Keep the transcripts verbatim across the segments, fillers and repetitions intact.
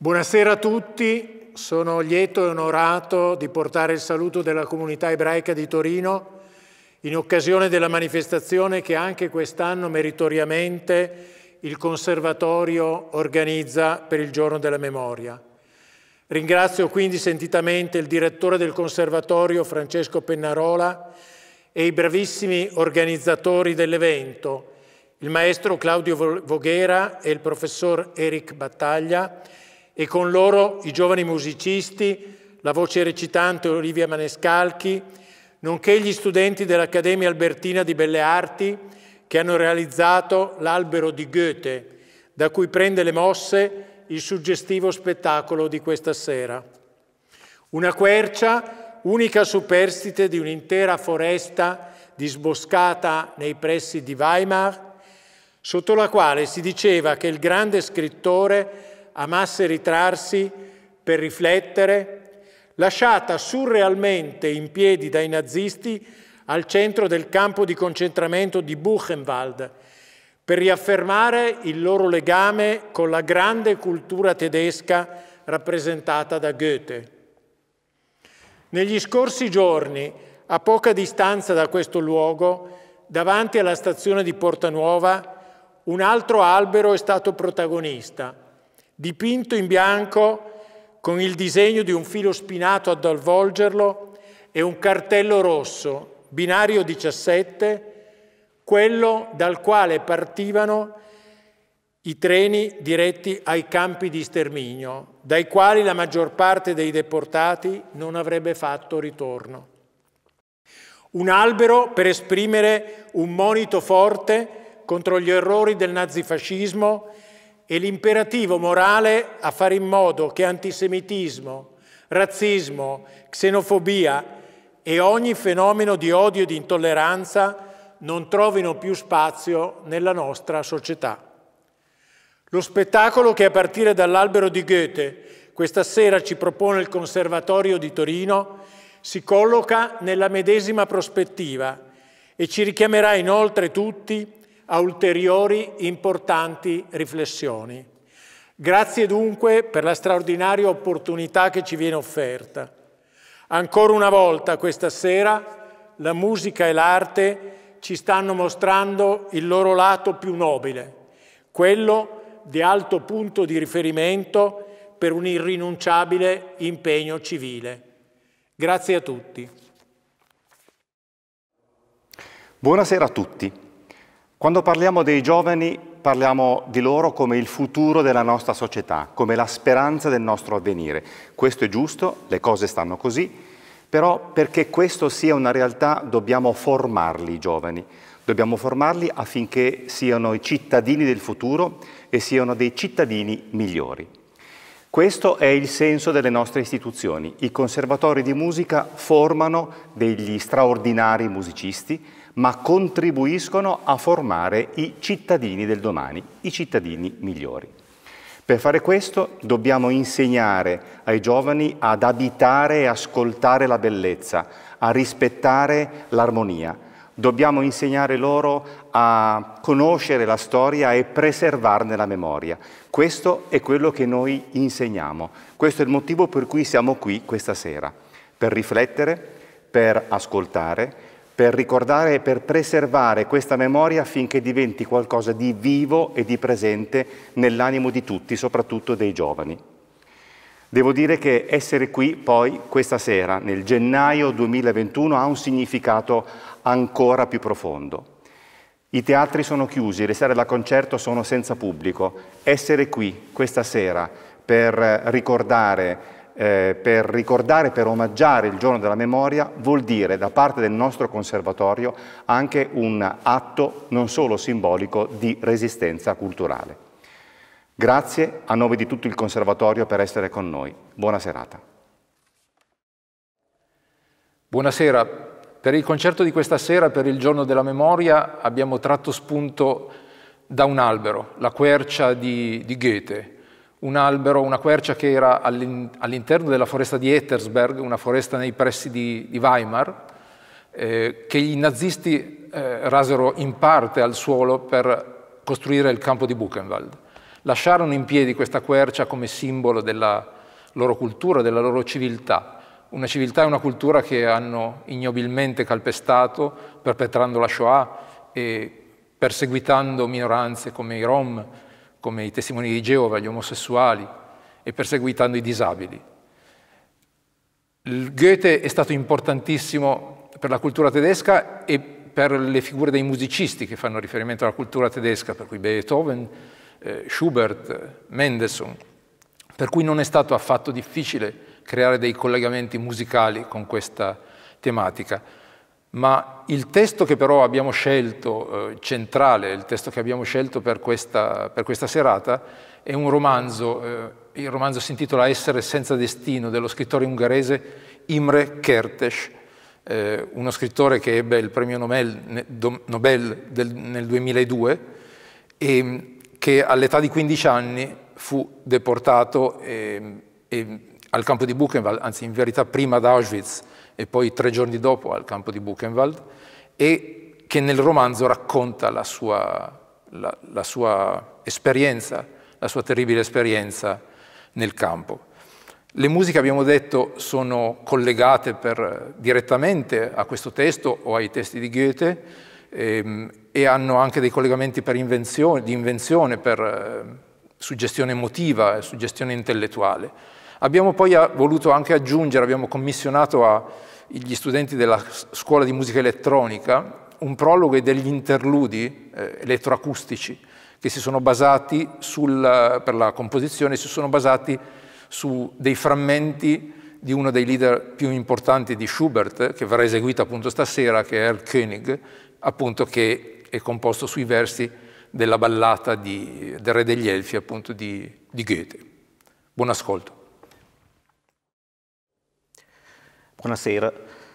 Buonasera a tutti, sono lieto e onorato di portare il saluto della comunità ebraica di Torino in occasione della manifestazione che anche quest'anno meritoriamente il Conservatorio organizza per il Giorno della Memoria. Ringrazio quindi sentitamente il direttore del Conservatorio Francesco Pennarola e i bravissimi organizzatori dell'evento, il maestro Claudio Voghera e il professor Eric Battaglia, e con loro i giovani musicisti, la voce recitante Olivia Manescalchi, nonché gli studenti dell'Accademia Albertina di Belle Arti che hanno realizzato l'Albero di Goethe, da cui prende le mosse il suggestivo spettacolo di questa sera. Una quercia, unica superstite di un'intera foresta disboscata nei pressi di Weimar, sotto la quale si diceva che il grande scrittore amasse ritrarsi per riflettere, lasciata surrealmente in piedi dai nazisti al centro del campo di concentramento di Buchenwald, per riaffermare il loro legame con la grande cultura tedesca rappresentata da Goethe. Negli scorsi giorni, a poca distanza da questo luogo, davanti alla stazione di Porta Nuova, un altro albero è stato protagonista, dipinto in bianco con il disegno di un filo spinato ad avvolgerlo e un cartello rosso, binario diciassette, quello dal quale partivano i treni diretti ai campi di sterminio, dai quali la maggior parte dei deportati non avrebbe fatto ritorno. Un albero per esprimere un monito forte contro gli errori del nazifascismo e l'imperativo morale a fare in modo che antisemitismo, razzismo, xenofobia e ogni fenomeno di odio e di intolleranza non trovino più spazio nella nostra società. Lo spettacolo che a partire dall'Albero di Goethe questa sera ci propone il Conservatorio di Torino si colloca nella medesima prospettiva e ci richiamerà inoltre tutti a ulteriori importanti riflessioni. Grazie dunque per la straordinaria opportunità che ci viene offerta. Ancora una volta questa sera la musica e l'arte ci stanno mostrando il loro lato più nobile, quello di alto punto di riferimento per un irrinunciabile impegno civile. Grazie a tutti. Buonasera a tutti. Quando parliamo dei giovani parliamo di loro come il futuro della nostra società, come la speranza del nostro avvenire. Questo è giusto, le cose stanno così, però perché questo sia una realtà dobbiamo formarli i giovani, dobbiamo formarli affinché siano i cittadini del futuro e siano dei cittadini migliori. Questo è il senso delle nostre istituzioni. I conservatori di musica formano degli straordinari musicisti, ma contribuiscono a formare i cittadini del domani, i cittadini migliori. Per fare questo dobbiamo insegnare ai giovani ad abitare e ascoltare la bellezza, a rispettare l'armonia. Dobbiamo insegnare loro a conoscere la storia e preservarne la memoria. Questo è quello che noi insegniamo. Questo è il motivo per cui siamo qui questa sera, per riflettere, per ascoltare, per ricordare e per preservare questa memoria affinché diventi qualcosa di vivo e di presente nell'animo di tutti, soprattutto dei giovani. Devo dire che essere qui poi questa sera, nel gennaio duemilaventuno, ha un significato ancora più profondo. I teatri sono chiusi, le sale da concerto sono senza pubblico. Essere qui questa sera per ricordare Eh, per ricordare, per omaggiare il Giorno della Memoria, vuol dire da parte del nostro conservatorio anche un atto non solo simbolico di resistenza culturale. Grazie a nome di tutto il conservatorio per essere con noi. Buona serata. Buonasera. Per il concerto di questa sera, per il Giorno della Memoria, abbiamo tratto spunto da un albero, la quercia di, di Goethe. Un albero, una quercia che era all'interno della foresta di Ettersberg, una foresta nei pressi di, di Weimar, eh, che i nazisti eh, rasero in parte al suolo per costruire il campo di Buchenwald. lasciarono in piedi questa quercia come simbolo della loro cultura, della loro civiltà. Una civiltà e una cultura che hanno ignobilmente calpestato, perpetrando la Shoah e perseguitando minoranze come i Rom, come i testimoni di Geova, gli omosessuali, e perseguitando i disabili. Il Goethe è stato importantissimo per la cultura tedesca e per le figure dei musicisti che fanno riferimento alla cultura tedesca, per cui Beethoven, eh, Schubert, Mendelssohn, per cui non è stato affatto difficile creare dei collegamenti musicali con questa tematica. Ma il testo che però abbiamo scelto, eh, centrale, il testo che abbiamo scelto per questa, per questa serata, è un romanzo, eh, il romanzo si intitola Essere senza destino, dello scrittore ungherese Imre Kertész, eh, uno scrittore che ebbe il premio Nobel, Nobel del, nel duemiladue e che all'età di quindici anni fu deportato e, e al campo di Buchenwald, anzi in verità prima ad Auschwitz e poi tre giorni dopo al campo di Buchenwald, e che nel romanzo racconta la sua, la, la sua esperienza, la sua terribile esperienza nel campo. Le musiche, abbiamo detto, sono collegate per, direttamente a questo testo o ai testi di Goethe ehm, e hanno anche dei collegamenti per invenzione, di invenzione, per eh, suggestione emotiva, suggestione intellettuale. Abbiamo poi voluto anche aggiungere, abbiamo commissionato agli studenti della scuola di musica elettronica un prologo e degli interludi eh, elettroacustici che si sono basati sul, per la composizione, si sono basati su dei frammenti di uno dei leader più importanti di Schubert, che verrà eseguito appunto stasera, che è Erl König, appunto che è composto sui versi della ballata di, del Re degli Elfi, appunto di, di Goethe. Buon ascolto. Buonasera.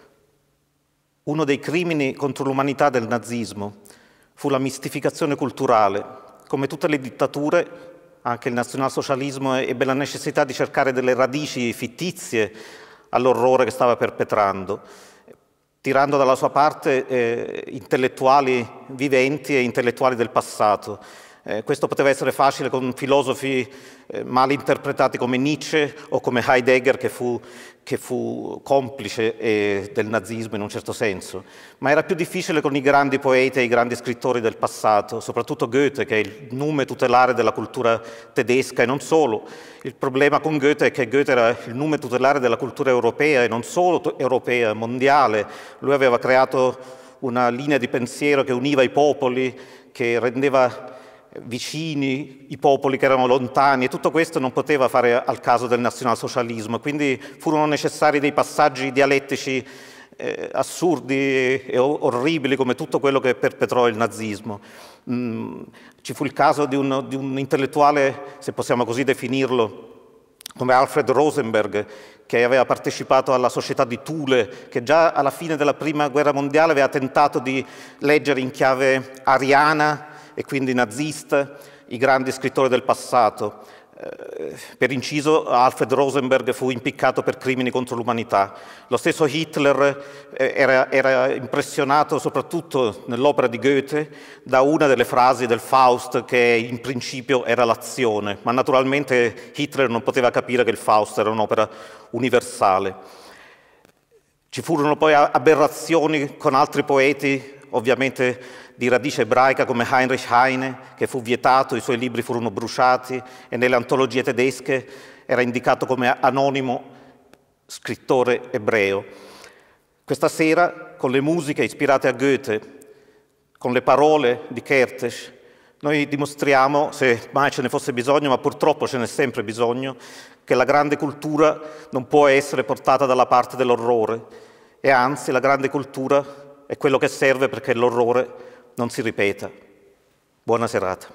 Uno dei crimini contro l'umanità del nazismo fu la mistificazione culturale. Come tutte le dittature, anche il nazionalsocialismo ebbe la necessità di cercare delle radici fittizie all'orrore che stava perpetrando, tirando dalla sua parte eh, intellettuali viventi e intellettuali del passato. Eh, questo poteva essere facile con filosofi eh, mal interpretati come Nietzsche o come Heidegger, che fu, che fu complice eh, del nazismo in un certo senso, ma era più difficile con i grandi poeti e i grandi scrittori del passato, soprattutto Goethe, che è il nume tutelare della cultura tedesca e non solo. Il problema con Goethe è che Goethe era il nume tutelare della cultura europea e non solo europea, mondiale. Lui aveva creato una linea di pensiero che univa i popoli, che rendeva vicini i popoli che erano lontani, e tutto questo non poteva fare al caso del nazionalsocialismo, quindi furono necessari dei passaggi dialettici eh, assurdi e orribili, come tutto quello che perpetrò il nazismo. Mm, ci fu il caso di un, di un intellettuale, se possiamo così definirlo, come Alfred Rosenberg, che aveva partecipato alla società di Thule, che già alla fine della prima guerra mondiale aveva tentato di leggere in chiave ariana e quindi nazista i grandi scrittori del passato. Eh, per inciso, Alfred Rosenberg fu impiccato per crimini contro l'umanità. Lo stesso Hitler eh, era, era impressionato, soprattutto nell'opera di Goethe, da una delle frasi del Faust, che in principio era l'azione, ma naturalmente Hitler non poteva capire che il Faust era un'opera universale. Ci furono poi aberrazioni con altri poeti, ovviamente di radice ebraica, come Heinrich Heine, che fu vietato, i suoi libri furono bruciati e nelle antologie tedesche era indicato come anonimo scrittore ebreo. Questa sera, con le musiche ispirate a Goethe, con le parole di Kertész, noi dimostriamo, se mai ce ne fosse bisogno, ma purtroppo ce n'è sempre bisogno, che la grande cultura non può essere portata dalla parte dell'orrore, e anzi la grande cultura è quello che serve perché l'orrore non si ripeta. Buona serata.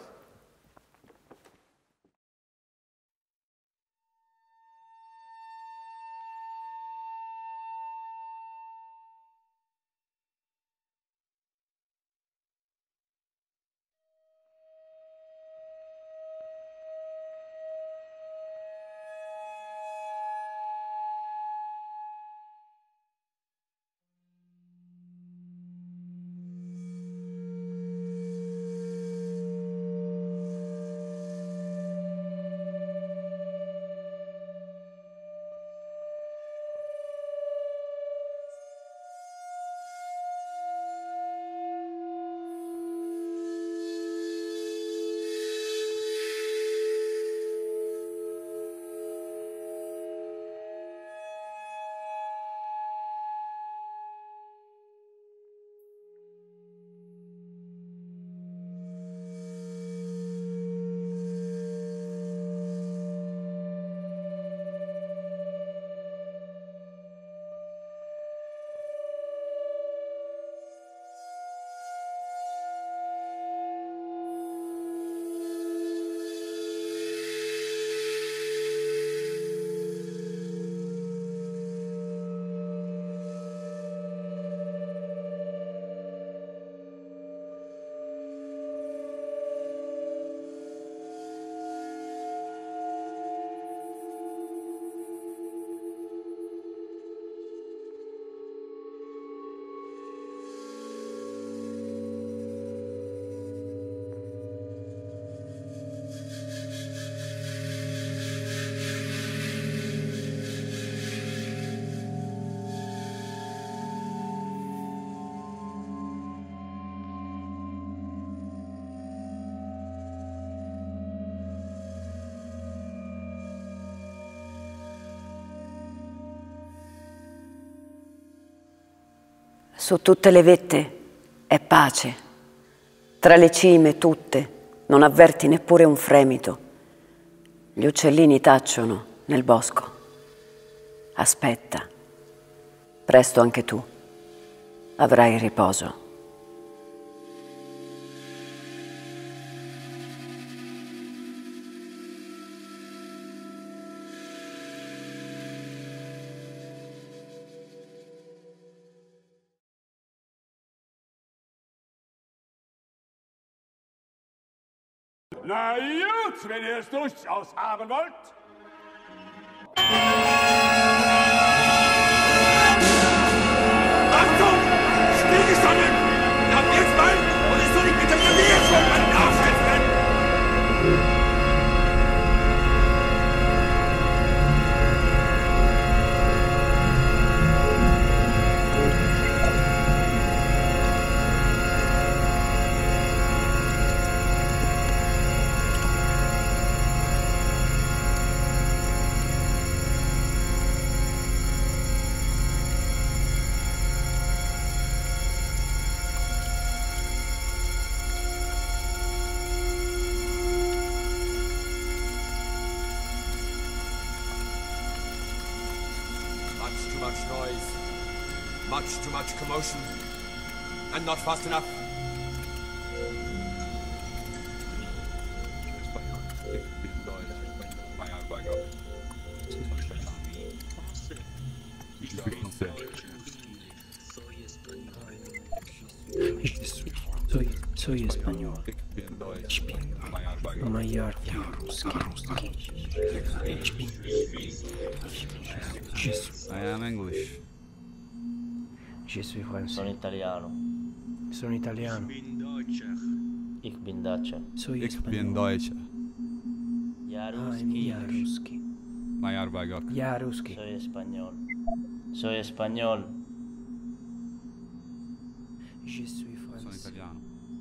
Su tutte le vette è pace, tra le cime tutte non avverti neppure un fremito. Gli uccellini tacciono nel bosco. Aspetta, presto anche tu avrai riposo. Na gut, wenn ihr es durchaus haben wollt. Achtung! Stillgestanden! Ab jetzt mal! Und es soll nicht mit der Nähe von meinen Aufschriften! Too much noise, much too much commotion, and not fast enough. Soy, soy español. Mayor I am English. Je suis français. Sono italiano. Sono italiano. Ich bin Deutscher. Soy Ich bin español. Deutscher. Я I'm русский. я русский. Майор Байгок. Я русский. Soy español. Soy español. Je suis Sono français. italiano.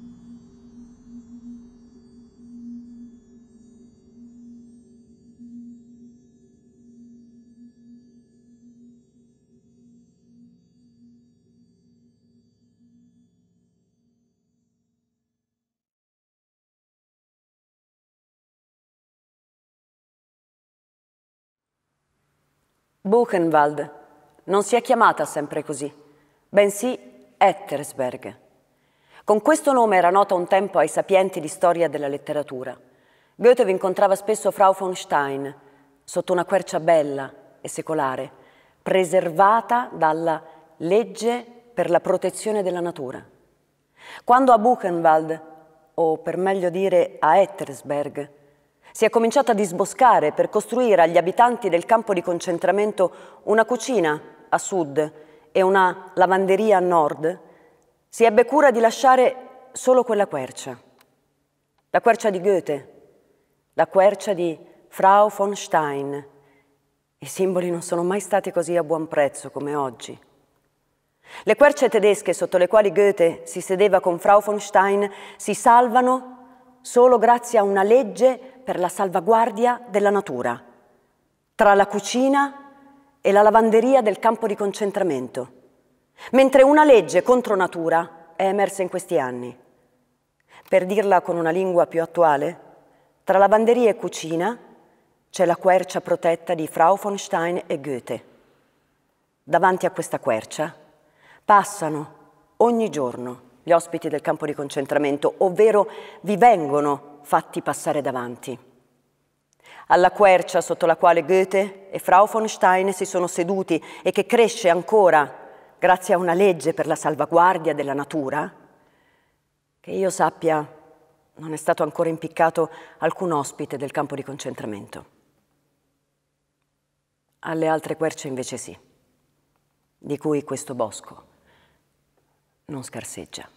Buchenwald non si è chiamata sempre così, bensì Ettersberg. Con questo nome era nota un tempo ai sapienti di storia della letteratura. Goethe vi incontrava spesso Frau von Stein, sotto una quercia bella e secolare, preservata dalla legge per la protezione della natura. Quando a Buchenwald, o per meglio dire a Ettersberg, si è cominciato a disboscare per costruire agli abitanti del campo di concentramento una cucina a sud e una lavanderia a nord, si ebbe cura di lasciare solo quella quercia. La quercia di Goethe, la quercia di Frau von Stein. I simboli non sono mai stati così a buon prezzo come oggi. Le querce tedesche sotto le quali Goethe si sedeva con Frau von Stein si salvano solo grazie a una legge per la salvaguardia della natura, tra la cucina e la lavanderia del campo di concentramento, mentre una legge contro natura è emersa in questi anni. Per dirla con una lingua più attuale, tra lavanderia e cucina c'è la quercia protetta di Frau von Stein e Goethe. Davanti a questa quercia passano ogni giorno gli ospiti del campo di concentramento, ovvero vi vengono fatti passare davanti. Alla quercia sotto la quale Goethe e Frau von Stein si sono seduti e che cresce ancora grazie a una legge per la salvaguardia della natura, che io sappia non è stato ancora impiccato alcun ospite del campo di concentramento. Alle altre querce invece sì, di cui questo bosco non scarseggia.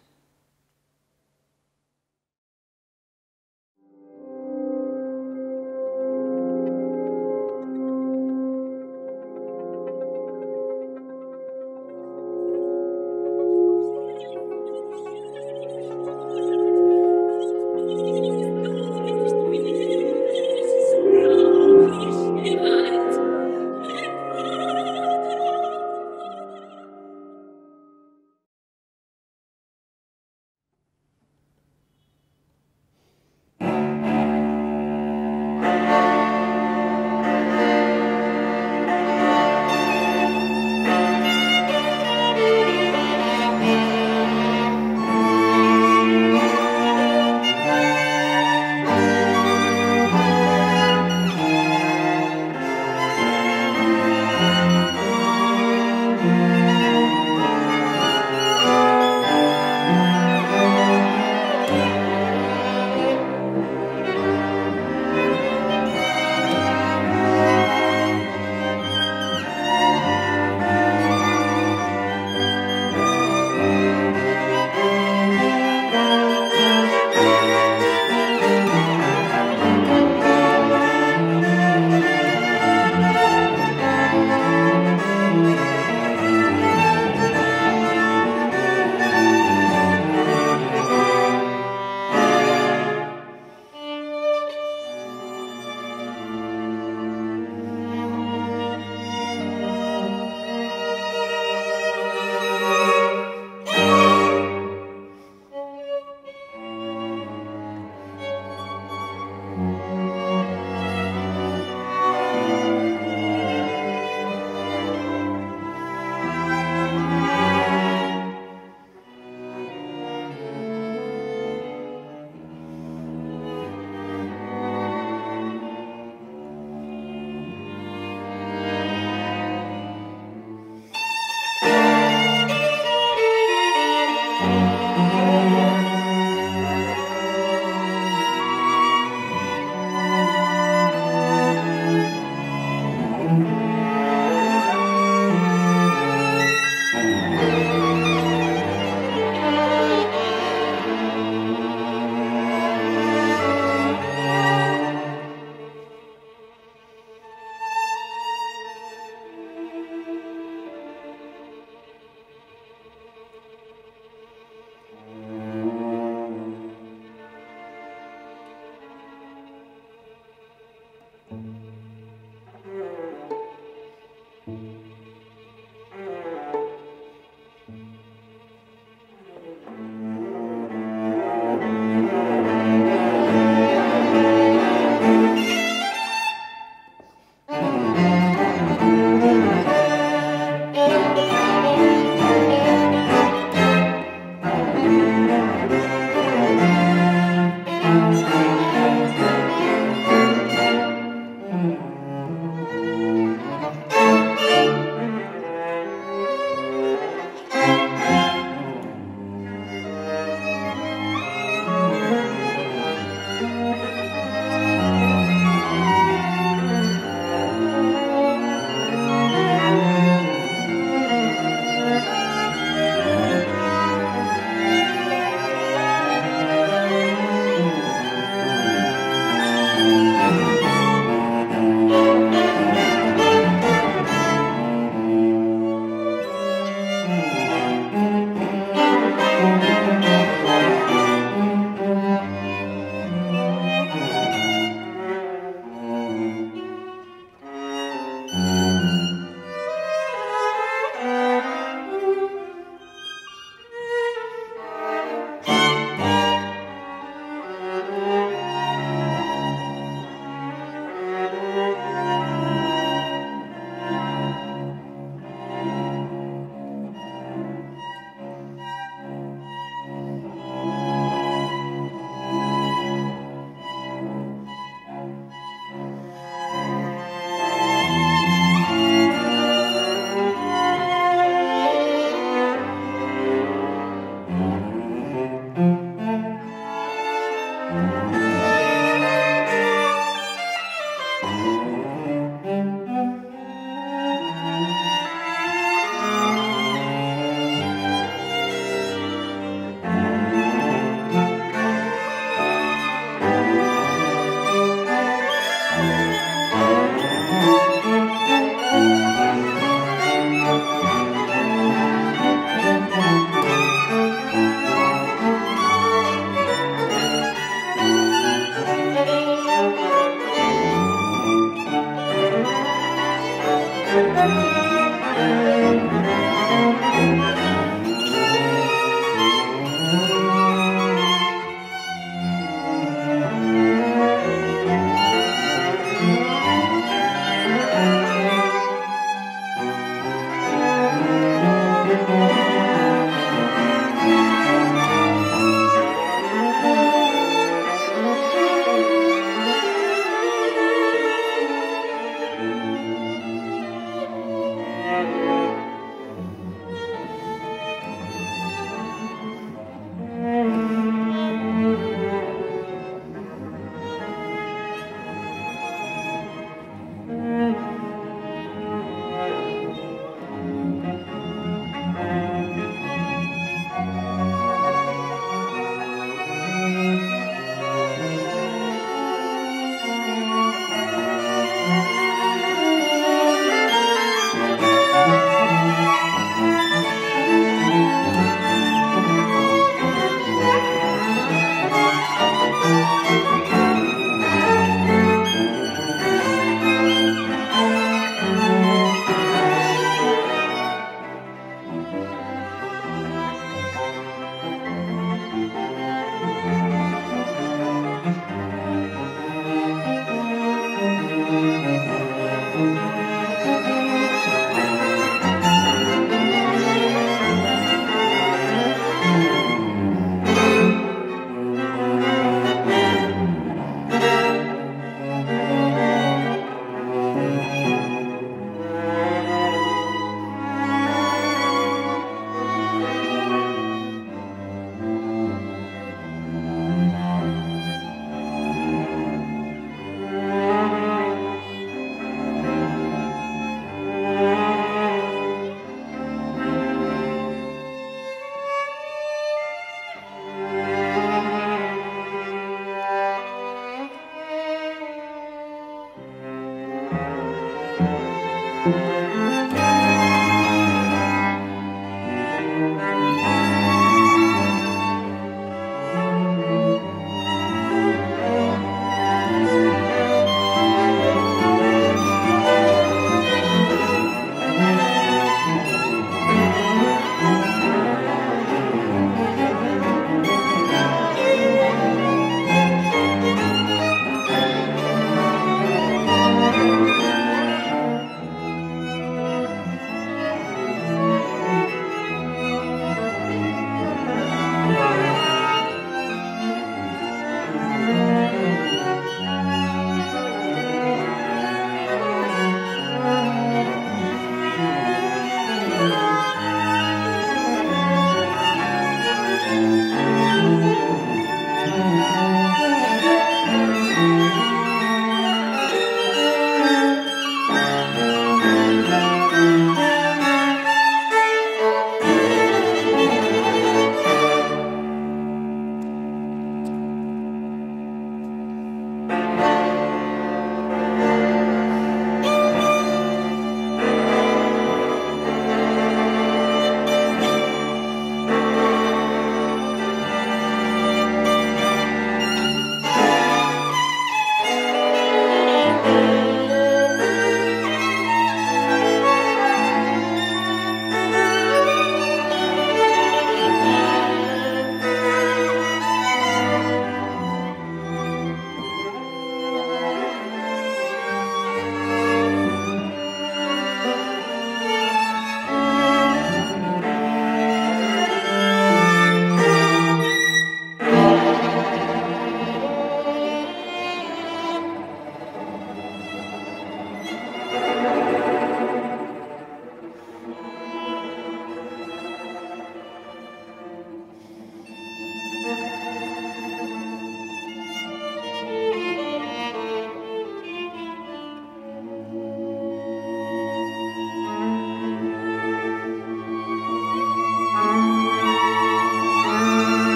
Thank you.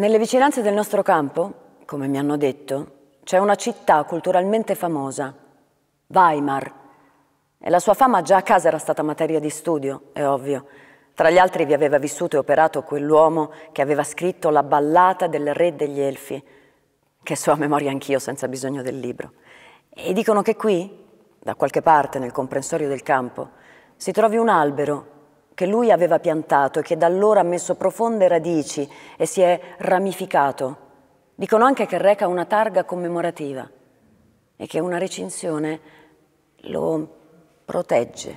Nelle vicinanze del nostro campo, come mi hanno detto, c'è una città culturalmente famosa, Weimar, e la sua fama già a casa era stata materia di studio, è ovvio. Tra gli altri vi aveva vissuto e operato quell'uomo che aveva scritto la ballata del re degli Elfi, che so a memoria anch'io senza bisogno del libro. E dicono che qui, da qualche parte nel comprensorio del campo, si trovi un albero che lui aveva piantato e che da allora ha messo profonde radici e si è ramificato. Dicono anche che reca una targa commemorativa e che una recinzione lo protegge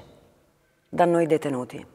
da noi detenuti.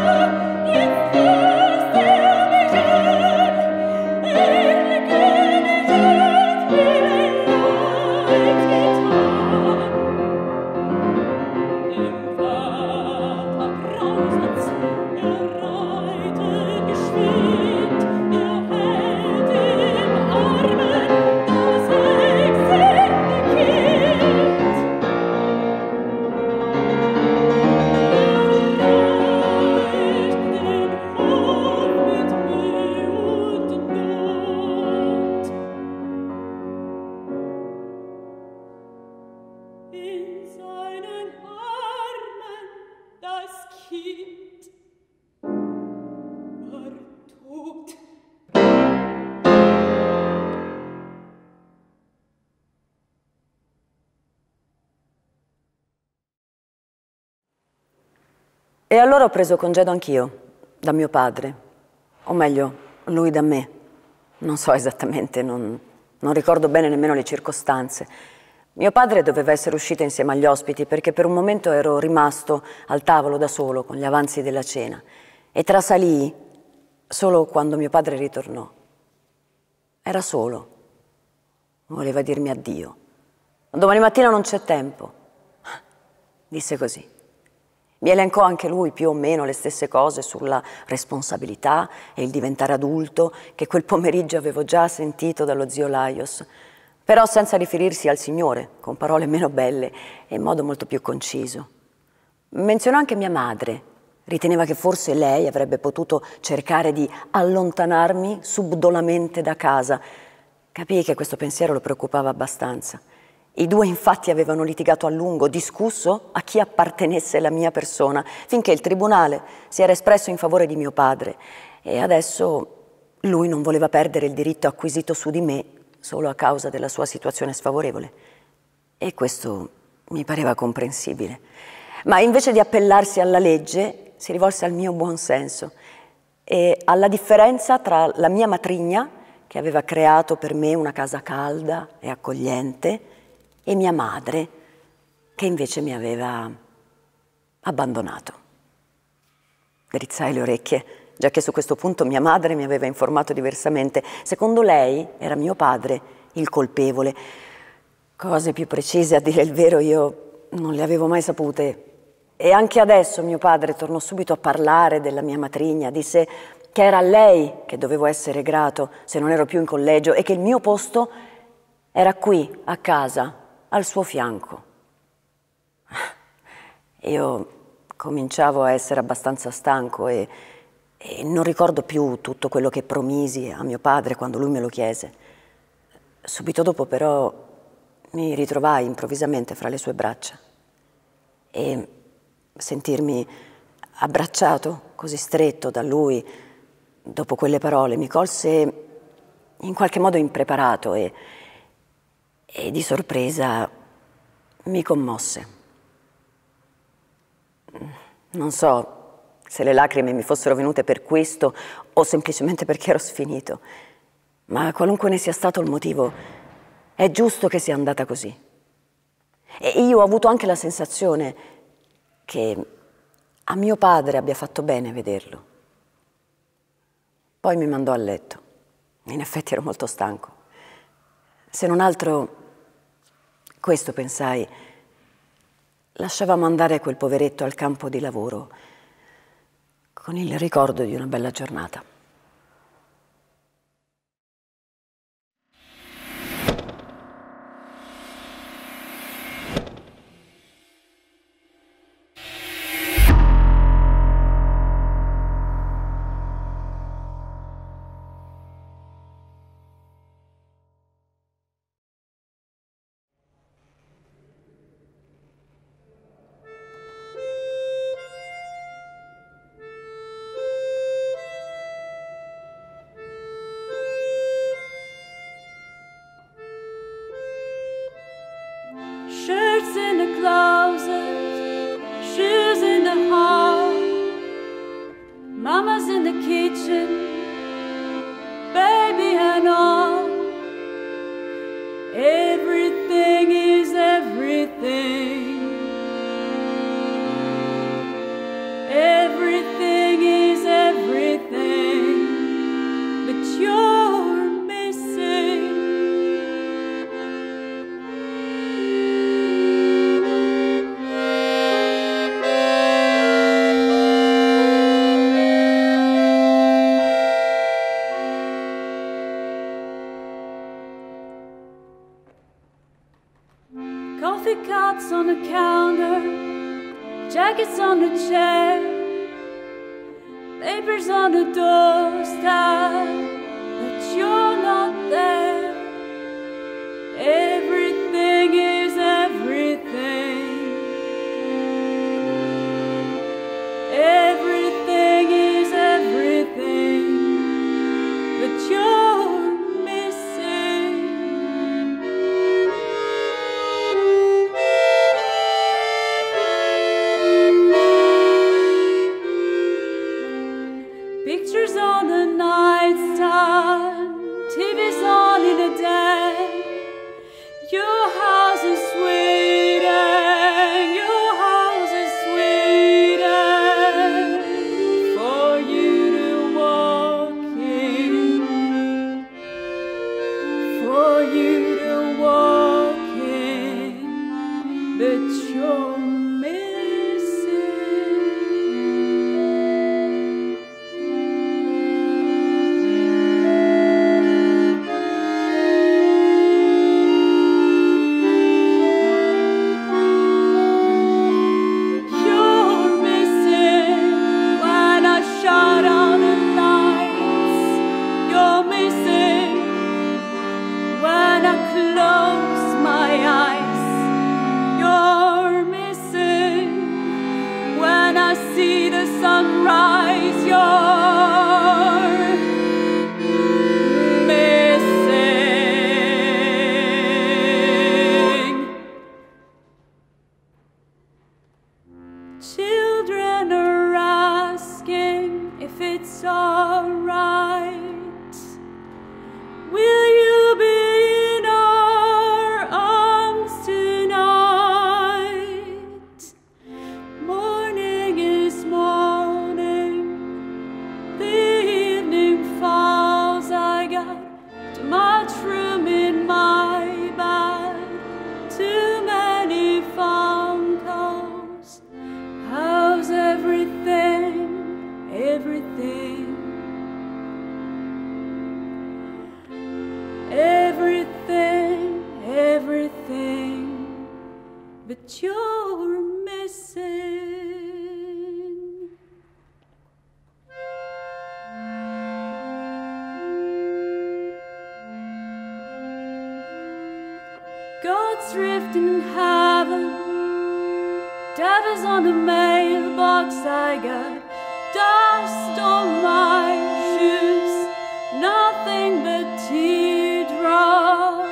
König E allora ho preso congedo anch'io, da mio padre, o meglio, lui da me. Non so esattamente, non, non ricordo bene nemmeno le circostanze. Mio padre doveva essere uscito insieme agli ospiti perché per un momento ero rimasto al tavolo da solo con gli avanzi della cena e trasalii solo quando mio padre ritornò. Era solo, voleva dirmi addio. Domani mattina non c'è tempo, disse così. Mi elencò anche lui più o meno le stesse cose sulla responsabilità e il diventare adulto che quel pomeriggio avevo già sentito dallo zio Laios, però senza riferirsi al Signore, con parole meno belle e in modo molto più conciso. Menzionò anche mia madre. Riteneva che forse lei avrebbe potuto cercare di allontanarmi subdolamente da casa. Capii che questo pensiero lo preoccupava abbastanza. I due infatti avevano litigato a lungo, discusso a chi appartenesse la mia persona, finché il tribunale si era espresso in favore di mio padre e adesso lui non voleva perdere il diritto acquisito su di me solo a causa della sua situazione sfavorevole. E questo mi pareva comprensibile. Ma invece di appellarsi alla legge, si rivolse al mio buon senso e alla differenza tra la mia matrigna, che aveva creato per me una casa calda e accogliente, e mia madre, che invece mi aveva abbandonato. Drizzai le orecchie, già che su questo punto mia madre mi aveva informato diversamente. Secondo lei era mio padre il colpevole. Cose più precise, a dire il vero, io non le avevo mai sapute. E anche adesso mio padre tornò subito a parlare della mia matrigna, disse che era a lei che dovevo essere grato se non ero più in collegio e che il mio posto era qui, a casa, al suo fianco. Io cominciavo a essere abbastanza stanco e, e non ricordo più tutto quello che promisi a mio padre quando lui me lo chiese. Subito dopo però mi ritrovai improvvisamente fra le sue braccia e sentirmi abbracciato così stretto da lui dopo quelle parole mi colse in qualche modo impreparato e e di sorpresa mi commosse. Non so se le lacrime mi fossero venute per questo o semplicemente perché ero sfinito, ma qualunque ne sia stato il motivo, è giusto che sia andata così. E io ho avuto anche la sensazione che a mio padre abbia fatto bene vederlo. Poi mi mandò a letto. In effetti ero molto stanco. Se non altro, questo pensai, lasciavamo andare quel poveretto al campo di lavoro con il ricordo di una bella giornata. Shirts in the closet, shoes in the hall, mama's in the kitchen, baby and all. Everything is everything. Everything is everything, but you're missing. Coffee cups on the counter, jackets on the chair, papers on the doorstep, but you're not there. Everything is everything. Everything is everything, but you're missing. you to walk in, but you're God's drifting in heaven, devil's on the mailbox. I got dust on my shoes, nothing but teardrops.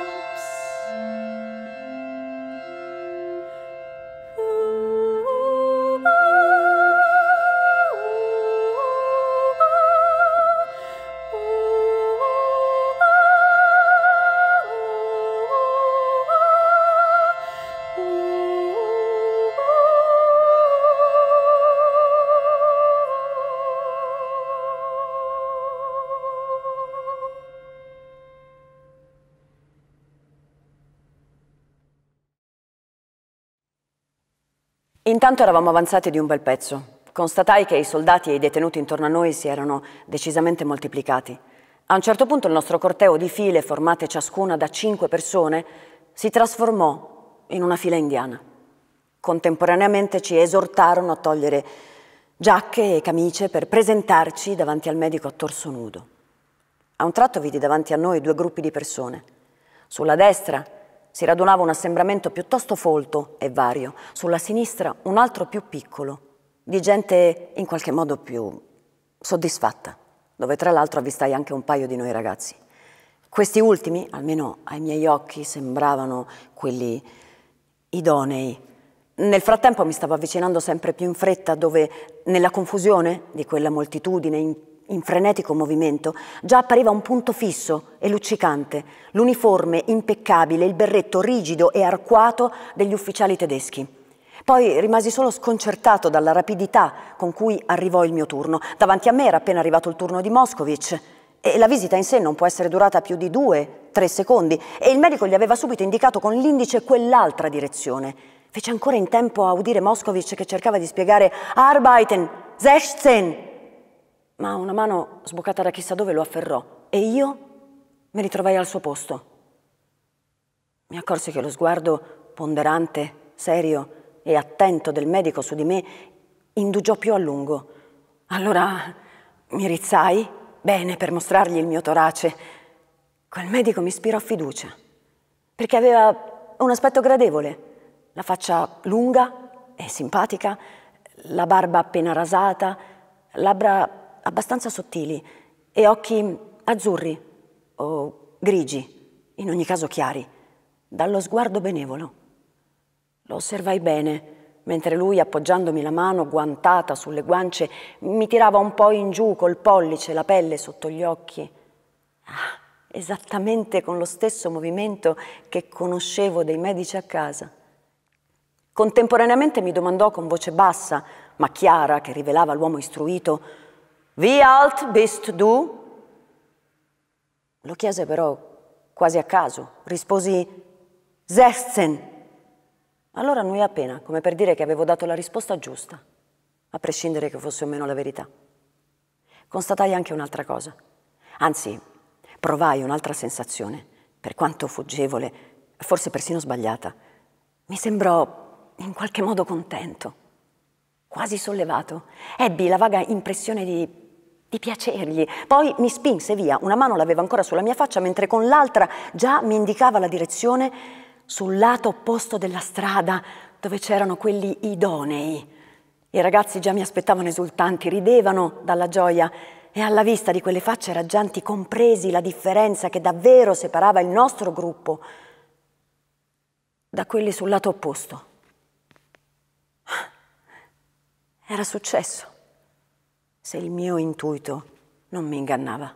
Intanto eravamo avanzati di un bel pezzo. Constatai che i soldati e i detenuti intorno a noi si erano decisamente moltiplicati. A un certo punto il nostro corteo di file, formate ciascuna da cinque persone, si trasformò in una fila indiana. Contemporaneamente ci esortarono a togliere giacche e camicie per presentarci davanti al medico a torso nudo. A un tratto vidi davanti a noi due gruppi di persone. Sulla destra si radunava un assembramento piuttosto folto e vario, sulla sinistra un altro più piccolo, di gente in qualche modo più soddisfatta, dove tra l'altro avvistai anche un paio di noi ragazzi. Questi ultimi, almeno ai miei occhi, sembravano quelli idonei. Nel frattempo mi stavo avvicinando sempre più in fretta, dove nella confusione di quella moltitudine in in frenetico movimento, già appariva un punto fisso e luccicante, l'uniforme impeccabile, il berretto rigido e arcuato degli ufficiali tedeschi. Poi rimasi solo sconcertato dalla rapidità con cui arrivò il mio turno. Davanti a me era appena arrivato il turno di Moscovich e la visita in sé non può essere durata più di due, tre secondi e il medico gli aveva subito indicato con l'indice quell'altra direzione. Fece ancora in tempo a udire Moscovich che cercava di spiegare Arbeiten, sechzehn, ma una mano sbucata da chissà dove lo afferrò e io mi ritrovai al suo posto. Mi accorsi che lo sguardo ponderante, serio e attento del medico su di me indugiò più a lungo. Allora mi rizzai, bene, per mostrargli il mio torace. Quel medico mi ispirò fiducia, perché aveva un aspetto gradevole, la faccia lunga e simpatica, la barba appena rasata, labbra abbastanza sottili e occhi azzurri o grigi, in ogni caso chiari, dallo sguardo benevolo. Lo osservai bene, mentre lui, appoggiandomi la mano guantata sulle guance, mi tirava un po' in giù col pollice la pelle sotto gli occhi. Ah, esattamente con lo stesso movimento che conoscevo dei medici a casa. Contemporaneamente mi domandò con voce bassa, ma chiara, che rivelava l'uomo istruito: Wie alt bist du? Lo chiese però quasi a caso. Risposi sechzehn. Allora annui appena, come per dire che avevo dato la risposta giusta, a prescindere che fosse o meno la verità. Constatai anche un'altra cosa. Anzi, provai un'altra sensazione, per quanto fuggevole, forse persino sbagliata. Mi sembrò in qualche modo contento, quasi sollevato. Ebbi la vaga impressione di, di piacergli. Poi mi spinse via, una mano l'aveva ancora sulla mia faccia, mentre con l'altra già mi indicava la direzione sul lato opposto della strada, dove c'erano quelli idonei. I ragazzi già mi aspettavano esultanti, ridevano dalla gioia e alla vista di quelle facce raggianti compresi la differenza che davvero separava il nostro gruppo da quelli sul lato opposto. Era successo, se il mio intuito non mi ingannava.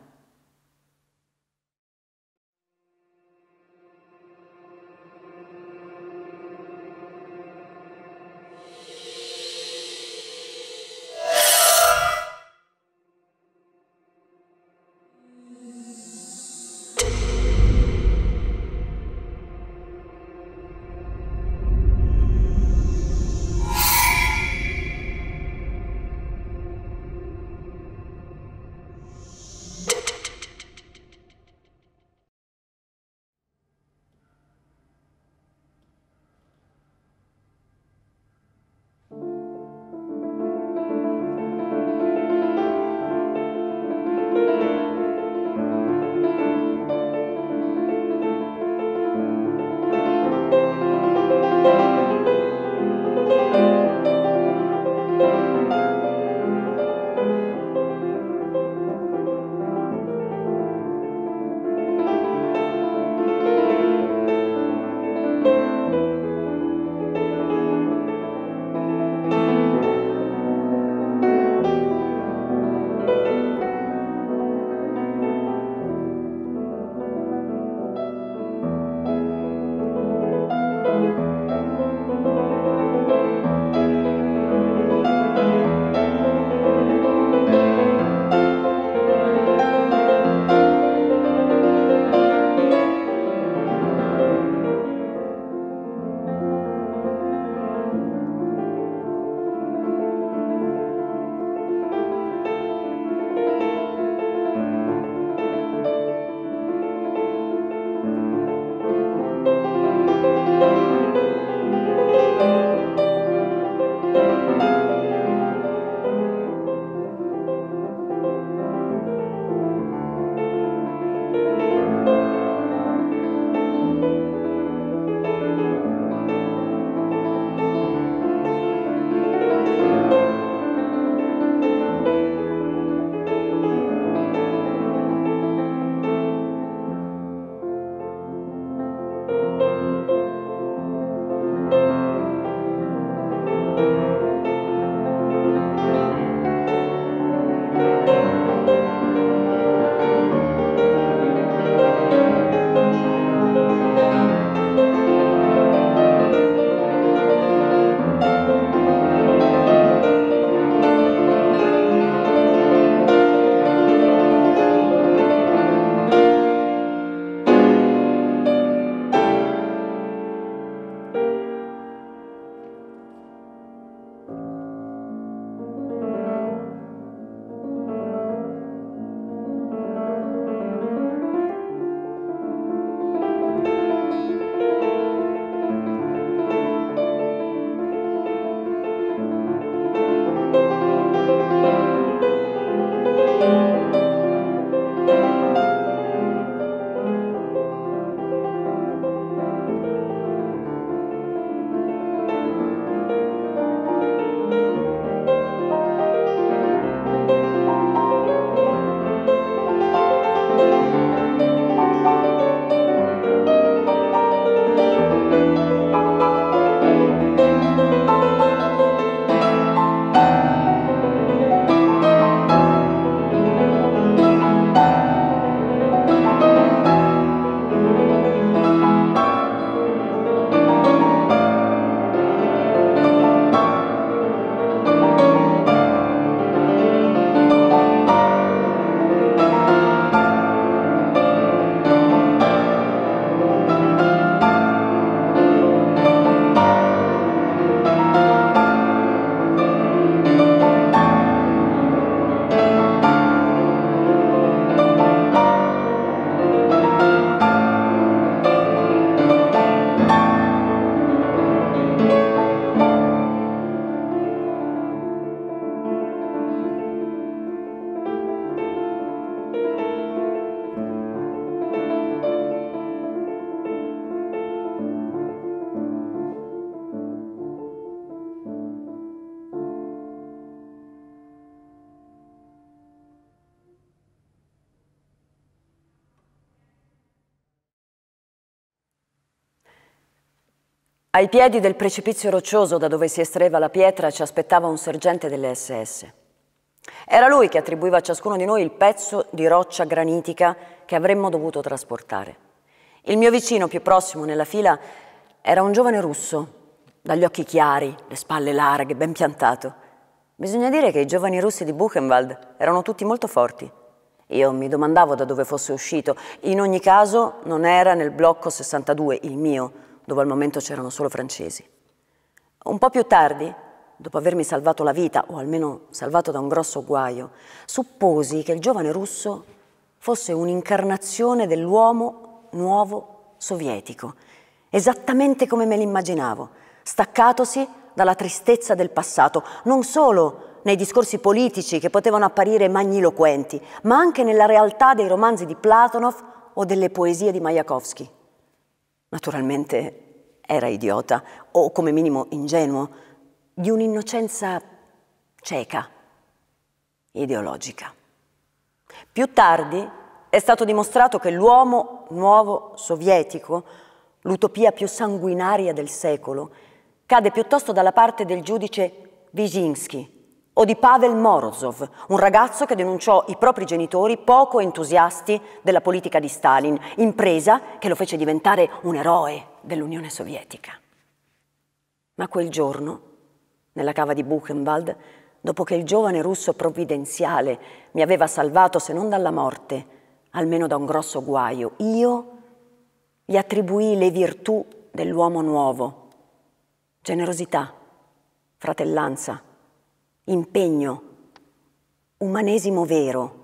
Ai piedi del precipizio roccioso da dove si estraeva la pietra ci aspettava un sergente delle esse esse. Era lui che attribuiva a ciascuno di noi il pezzo di roccia granitica che avremmo dovuto trasportare. Il mio vicino più prossimo nella fila era un giovane russo, dagli occhi chiari, le spalle larghe, ben piantato. Bisogna dire che i giovani russi di Buchenwald erano tutti molto forti. Io mi domandavo da dove fosse uscito. In ogni caso non era nel blocco sessantadue, il mio, dove al momento c'erano solo francesi. Un po' più tardi, dopo avermi salvato la vita, o almeno salvato da un grosso guaio, supposi che il giovane russo fosse un'incarnazione dell'uomo nuovo sovietico, esattamente come me l'immaginavo, staccatosi dalla tristezza del passato, non solo nei discorsi politici che potevano apparire magniloquenti, ma anche nella realtà dei romanzi di Platonov o delle poesie di Majakovskij. Naturalmente era idiota, o come minimo ingenuo, di un'innocenza cieca, ideologica. Più tardi è stato dimostrato che l'uomo nuovo sovietico, l'utopia più sanguinaria del secolo, cade piuttosto dalla parte del giudice Wyszynski o di Pavel Morozov, un ragazzo che denunciò i propri genitori poco entusiasti della politica di Stalin, impresa che lo fece diventare un eroe dell'Unione Sovietica. Ma quel giorno, nella cava di Buchenwald, dopo che il giovane russo provvidenziale mi aveva salvato se non dalla morte, almeno da un grosso guaio, io gli attribuii le virtù dell'uomo nuovo: generosità, fratellanza, impegno, umanesimo vero.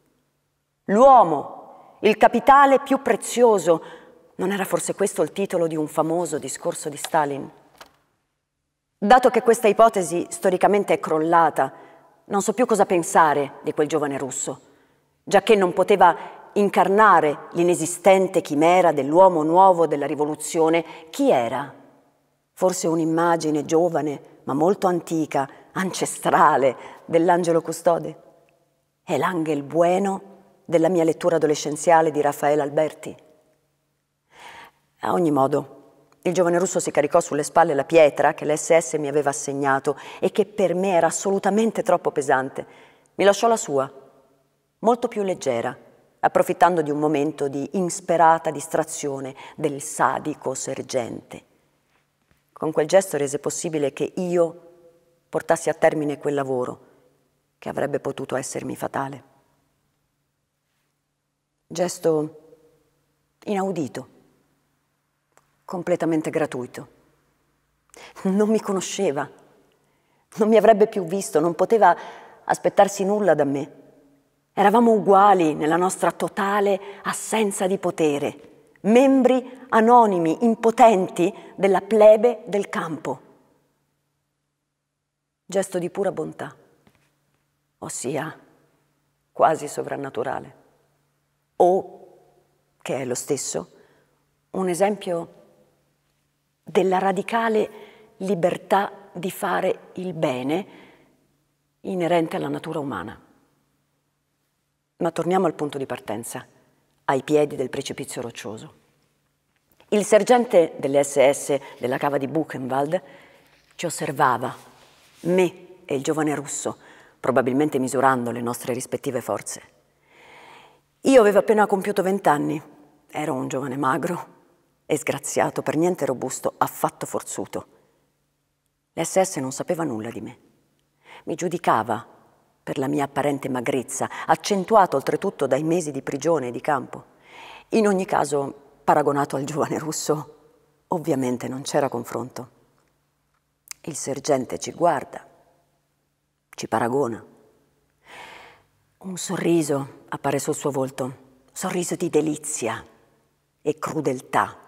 L'uomo, il capitale più prezioso. Non era forse questo il titolo di un famoso discorso di Stalin? Dato che questa ipotesi storicamente è crollata, non so più cosa pensare di quel giovane russo, giacché non poteva incarnare l'inesistente chimera dell'uomo nuovo della rivoluzione. Chi era? Forse un'immagine giovane, ma molto antica, ancestrale, dell'angelo custode? È l'angel bueno della mia lettura adolescenziale di Raffaele Alberti? A ogni modo, il giovane russo si caricò sulle spalle la pietra che l'esse esse mi aveva assegnato e che per me era assolutamente troppo pesante. Mi lasciò la sua, molto più leggera, approfittando di un momento di insperata distrazione del sadico sergente. Con quel gesto rese possibile che io portassi a termine quel lavoro che avrebbe potuto essermi fatale. Gesto inaudito, completamente gratuito. Non mi conosceva, non mi avrebbe più visto, non poteva aspettarsi nulla da me. Eravamo uguali nella nostra totale assenza di potere, membri anonimi, impotenti della plebe del campo. Gesto di pura bontà, ossia quasi sovrannaturale, o, che è lo stesso, un esempio della radicale libertà di fare il bene inerente alla natura umana. Ma torniamo al punto di partenza, ai piedi del precipizio roccioso. Il sergente delle esse esse della cava di Buchenwald ci osservava, me e il giovane russo, probabilmente misurando le nostre rispettive forze. Io avevo appena compiuto vent'anni, ero un giovane magro e sgraziato, per niente robusto, affatto forzuto. L'esse esse non sapeva nulla di me. Mi giudicava per la mia apparente magrezza, accentuato oltretutto dai mesi di prigione e di campo. In ogni caso, paragonato al giovane russo, ovviamente non c'era confronto. Il sergente ci guarda, ci paragona. Un sorriso appare sul suo volto, sorriso di delizia e crudeltà.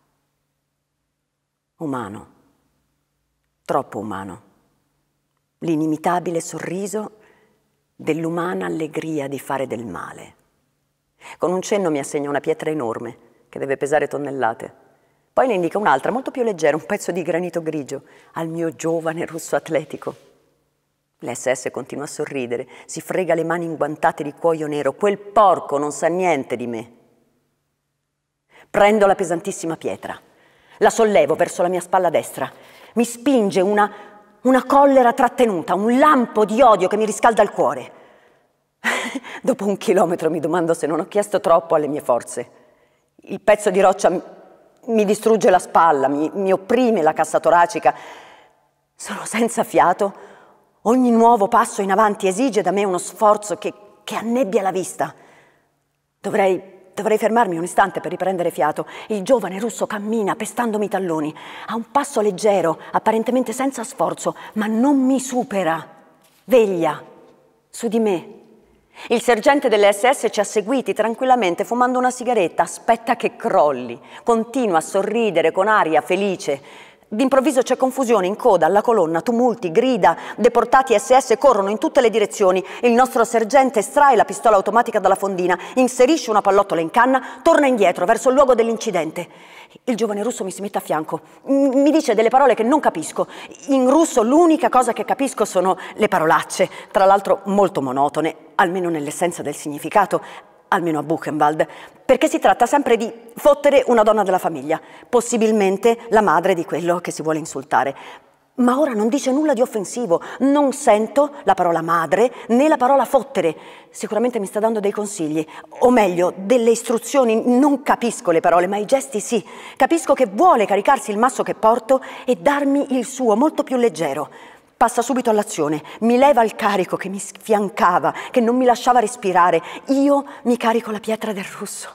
Umano, troppo umano. L'inimitabile sorriso dell'umana allegria di fare del male. Con un cenno mi assegna una pietra enorme che deve pesare tonnellate. Poi ne indica un'altra, molto più leggera, un pezzo di granito grigio, al mio giovane russo atletico. L'esse esse continua a sorridere, si frega le mani inguantate di cuoio nero. Quel porco non sa niente di me. Prendo la pesantissima pietra, La sollevo verso la mia spalla destra. Mi spinge una, una collera trattenuta, un lampo di odio che mi riscalda il cuore. Dopo un chilometro mi domando se non ho chiesto troppo alle mie forze. Il pezzo di roccia mi, mi distrugge la spalla, mi, mi opprime la cassa toracica. Sono senza fiato. Ogni nuovo passo in avanti esige da me uno sforzo che, che annebbia la vista. Dovrei... Dovrei fermarmi un istante per riprendere fiato. Il giovane russo cammina pestandomi i talloni. Ha un passo leggero, apparentemente senza sforzo, ma non mi supera. Veglia su di me. Il sergente delle esse esse ci ha seguiti tranquillamente fumando una sigaretta. Aspetta che crolli. Continua a sorridere con aria felice. D'improvviso c'è confusione in coda, alla colonna, tumulti, grida, deportati esse esse corrono in tutte le direzioni. Il nostro sergente estrae la pistola automatica dalla fondina, inserisce una pallottola in canna, torna indietro verso il luogo dell'incidente. Il giovane russo mi si mette a fianco, mi dice delle parole che non capisco. In russo l'unica cosa che capisco sono le parolacce, tra l'altro molto monotone, almeno nell'essenza del significato, almeno a Buchenwald, perché si tratta sempre di fottere una donna della famiglia, possibilmente la madre di quello che si vuole insultare. Ma ora non dice nulla di offensivo, non sento la parola madre né la parola fottere. Sicuramente mi sta dando dei consigli, o meglio, delle istruzioni. Non capisco le parole, ma i gesti sì. Capisco che vuole caricarsi il masso che porto e darmi il suo, molto più leggero. Passa subito all'azione, mi leva il carico che mi sfiancava, che non mi lasciava respirare. Io mi carico la pietra del russo.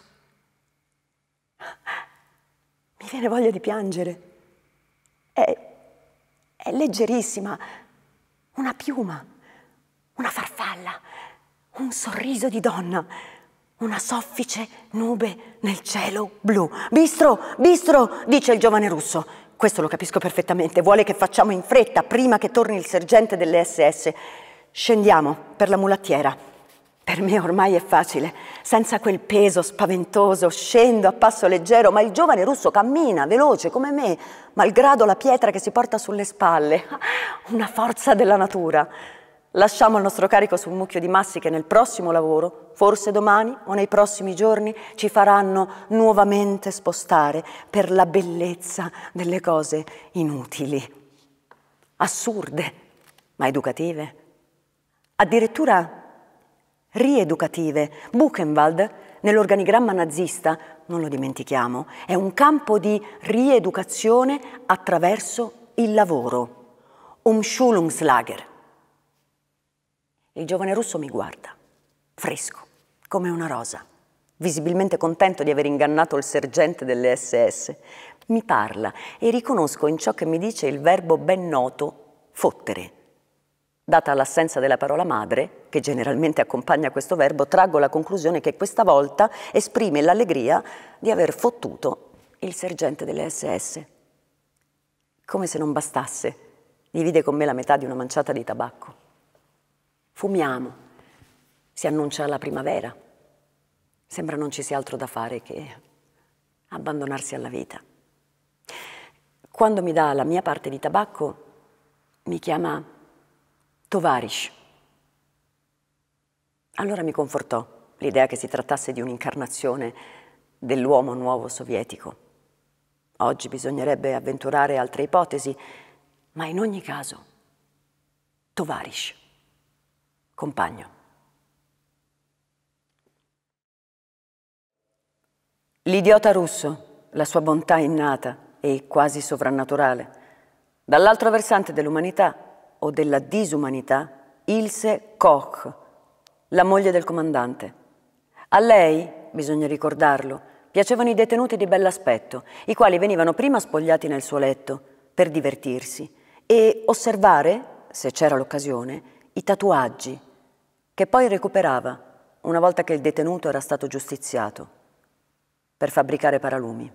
Mi viene voglia di piangere. È, è leggerissima, una piuma, una farfalla, un sorriso di donna, una soffice nube nel cielo blu. Bistro, bistro, dice il giovane russo. Questo lo capisco perfettamente, vuole che facciamo in fretta prima che torni il sergente delle esse esse. Scendiamo per la mulattiera. Per me ormai è facile, senza quel peso spaventoso, scendo a passo leggero, ma il giovane russo cammina veloce come me, malgrado la pietra che si porta sulle spalle. Una forza della natura. Lasciamo il nostro carico sul mucchio di massi che nel prossimo lavoro, forse domani o nei prossimi giorni, ci faranno nuovamente spostare per la bellezza delle cose inutili, assurde, ma educative, addirittura rieducative. Buchenwald, nell'organigramma nazista, non lo dimentichiamo, è un campo di rieducazione attraverso il lavoro, Umschulungslager. Il giovane russo mi guarda, fresco, come una rosa, visibilmente contento di aver ingannato il sergente delle esse esse. Mi parla e riconosco in ciò che mi dice il verbo ben noto fottere. Data l'assenza della parola madre, che generalmente accompagna questo verbo, traggo la conclusione che questa volta esprime l'allegria di aver fottuto il sergente delle esse esse. Come se non bastasse, divide con me la metà di una manciata di tabacco. Fumiamo, si annuncia la primavera, sembra non ci sia altro da fare che abbandonarsi alla vita. Quando mi dà la mia parte di tabacco, mi chiama Tovarish. Allora mi confortò l'idea che si trattasse di un'incarnazione dell'uomo nuovo sovietico. Oggi bisognerebbe avventurare altre ipotesi, ma in ogni caso, Tovarish. Compagno. L'idiota russo, la sua bontà innata e quasi sovrannaturale. Dall'altro versante dell'umanità o della disumanità, Ilse Koch, la moglie del comandante. A lei, bisogna ricordarlo, piacevano i detenuti di bell'aspetto, i quali venivano prima spogliati nel suo letto per divertirsi e osservare, se c'era l'occasione, i tatuaggi che poi recuperava una volta che il detenuto era stato giustiziato per fabbricare paralumi.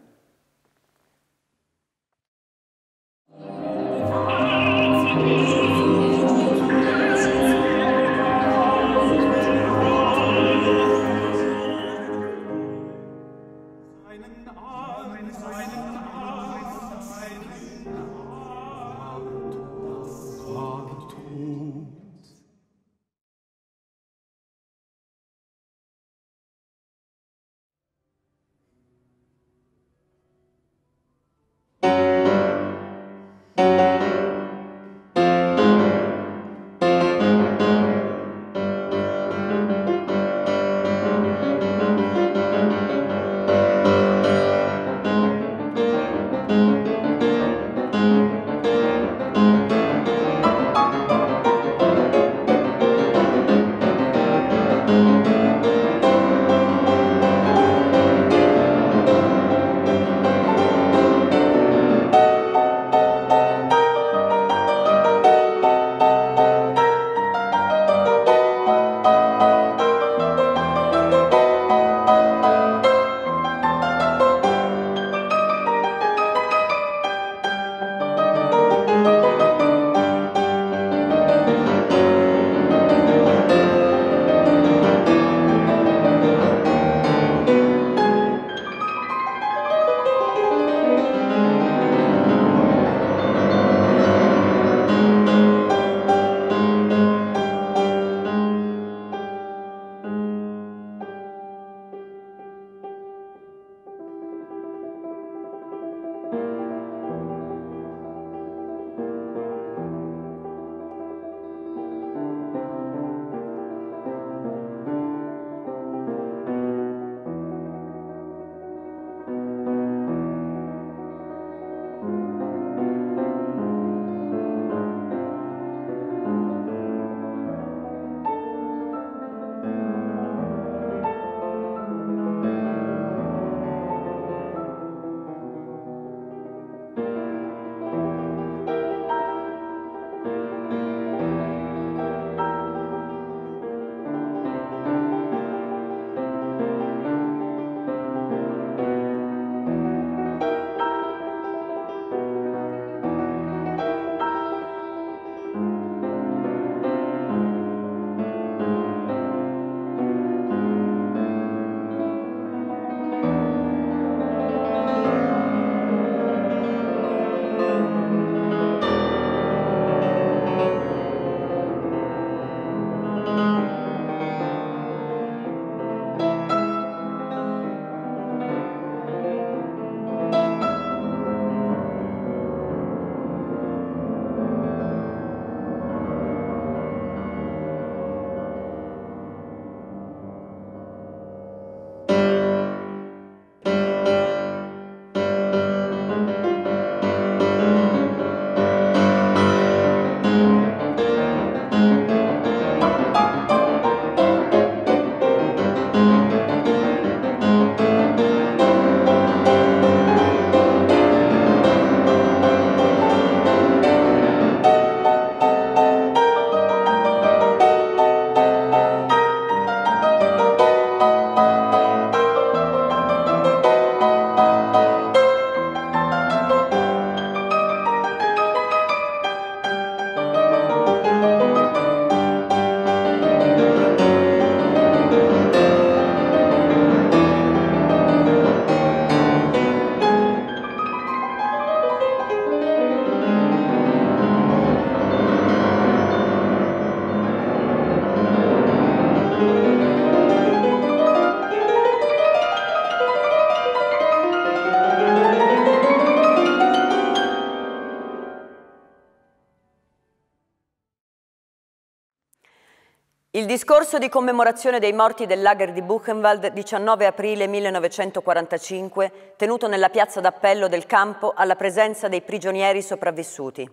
Il discorso di commemorazione dei morti del lager di Buchenwald, diciannove aprile millenovecentoquarantacinque, tenuto nella piazza d'appello del campo alla presenza dei prigionieri sopravvissuti.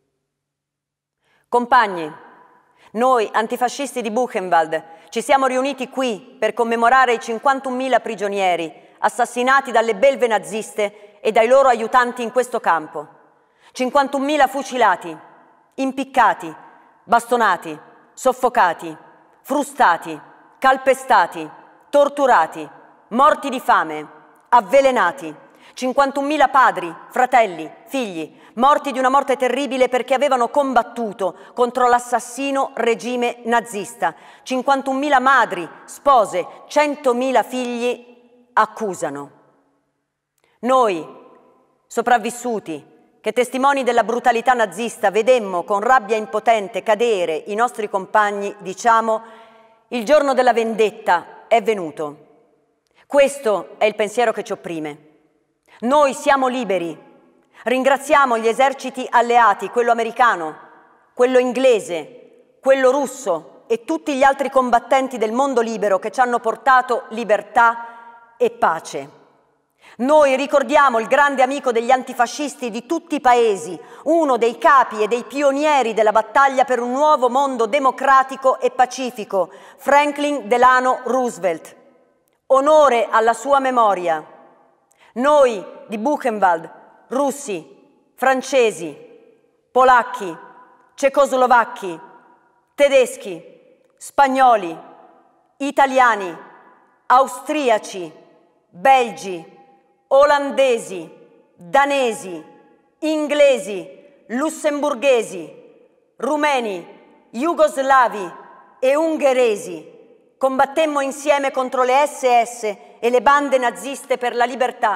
Compagni, noi antifascisti di Buchenwald ci siamo riuniti qui per commemorare i cinquantunomila prigionieri assassinati dalle belve naziste e dai loro aiutanti in questo campo. cinquantunomila fucilati, impiccati, bastonati, soffocati, frustati, calpestati, torturati, morti di fame, avvelenati, cinquantunomila padri, fratelli, figli, morti di una morte terribile perché avevano combattuto contro l'assassino regime nazista, cinquantunomila madri, spose, centomila figli accusano. Noi, sopravvissuti, che testimoni della brutalità nazista vedemmo con rabbia impotente cadere i nostri compagni, diciamo, il giorno della vendetta è venuto. Questo è il pensiero che ci opprime. Noi siamo liberi. Ringraziamo gli eserciti alleati, quello americano, quello inglese, quello russo e tutti gli altri combattenti del mondo libero che ci hanno portato libertà e pace. Noi ricordiamo il grande amico degli antifascisti di tutti i paesi, uno dei capi e dei pionieri della battaglia per un nuovo mondo democratico e pacifico, Franklin Delano Roosevelt. Onore alla sua memoria. Noi di Buchenwald, russi, francesi, polacchi, cecoslovacchi, tedeschi, spagnoli, italiani, austriaci, belgi, olandesi, danesi, inglesi, lussemburghesi, rumeni, jugoslavi e ungheresi combattemmo insieme contro le esse esse e le bande naziste per la libertà.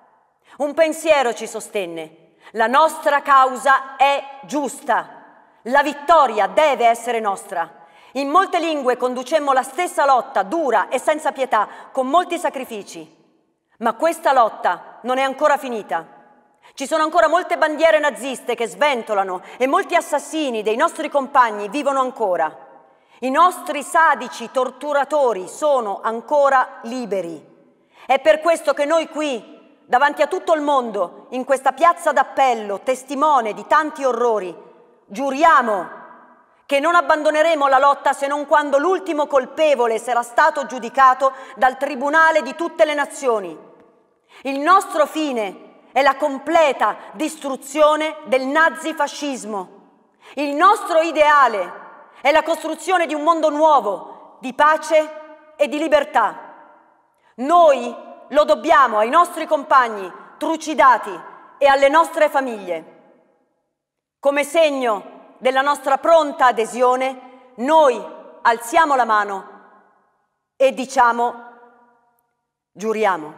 Un pensiero ci sostenne: la nostra causa è giusta, la vittoria deve essere nostra. In molte lingue conducemmo la stessa lotta, dura e senza pietà, con molti sacrifici. Ma questa lotta non è ancora finita. Ci sono ancora molte bandiere naziste che sventolano e molti assassini dei nostri compagni vivono ancora. I nostri sadici torturatori sono ancora liberi. È per questo che noi qui, davanti a tutto il mondo, in questa piazza d'appello, testimone di tanti orrori, giuriamo che non abbandoneremo la lotta se non quando l'ultimo colpevole sarà stato giudicato dal Tribunale di tutte le nazioni. Il nostro fine è la completa distruzione del nazifascismo. Il nostro ideale è la costruzione di un mondo nuovo, di pace e di libertà. Noi lo dobbiamo ai nostri compagni trucidati e alle nostre famiglie. Come segno della nostra pronta adesione, noi alziamo la mano e diciamo: giuriamo.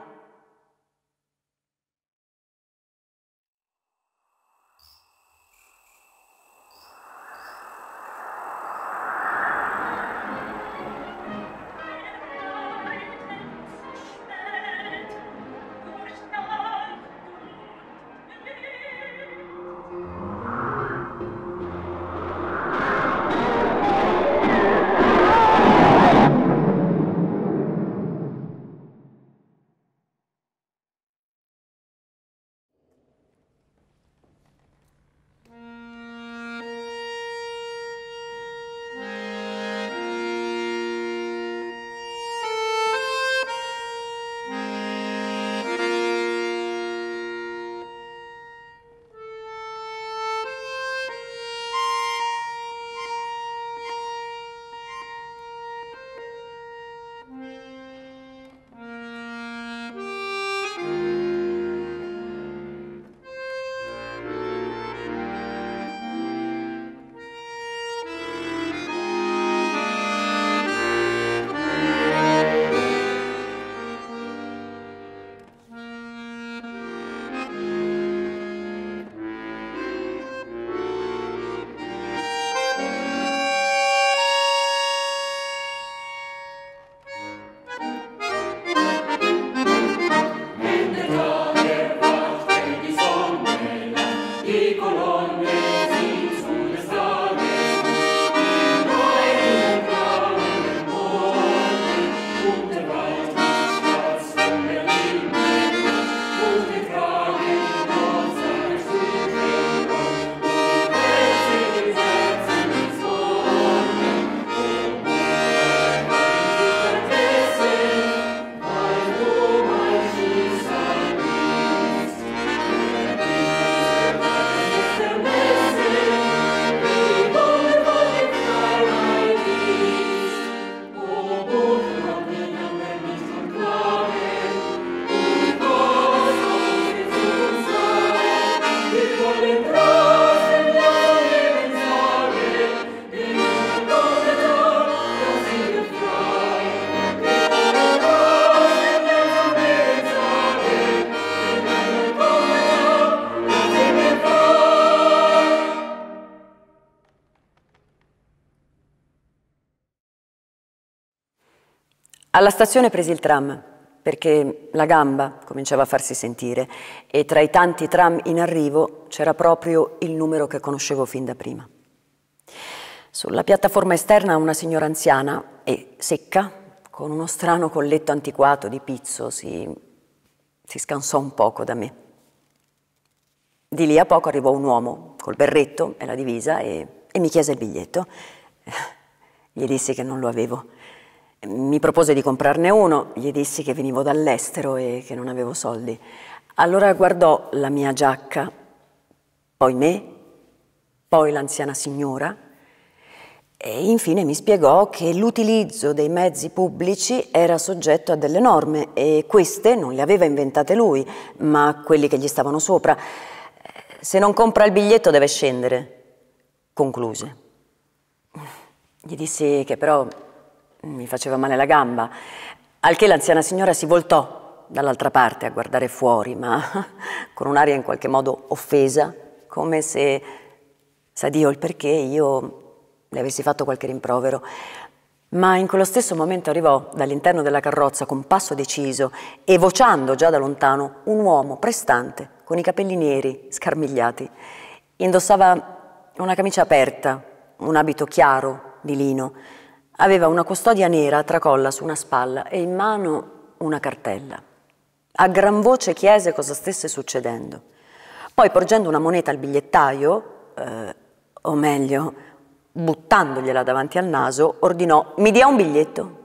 Alla stazione presi il tram, perché la gamba cominciava a farsi sentire e tra i tanti tram in arrivo c'era proprio il numero che conoscevo fin da prima. Sulla piattaforma esterna una signora anziana e secca, con uno strano colletto antiquato di pizzo, si, si scansò un poco da me. Di lì a poco arrivò un uomo col berretto e la divisa e, e mi chiese il biglietto. Gli dissi che non lo avevo. Mi propose di comprarne uno, gli dissi che venivo dall'estero e che non avevo soldi. Allora guardò la mia giacca, poi me, poi l'anziana signora e infine mi spiegò che l'utilizzo dei mezzi pubblici era soggetto a delle norme e queste non le aveva inventate lui, ma quelli che gli stavano sopra. Se non compra il biglietto deve scendere, concluse. Gli dissi che però mi faceva male la gamba, al che l'anziana signora si voltò dall'altra parte a guardare fuori, ma con un'aria in qualche modo offesa, come se, sa Dio il perché, io le avessi fatto qualche rimprovero. Ma in quello stesso momento arrivò dall'interno della carrozza con passo deciso e vociando già da lontano un uomo prestante con i capelli neri scarmigliati. Indossava una camicia aperta, un abito chiaro di lino. Aveva una custodia nera a tracolla su una spalla e in mano una cartella. A gran voce chiese cosa stesse succedendo. Poi, porgendo una moneta al bigliettaio, eh, o meglio, buttandogliela davanti al naso, ordinò: «Mi dia un biglietto».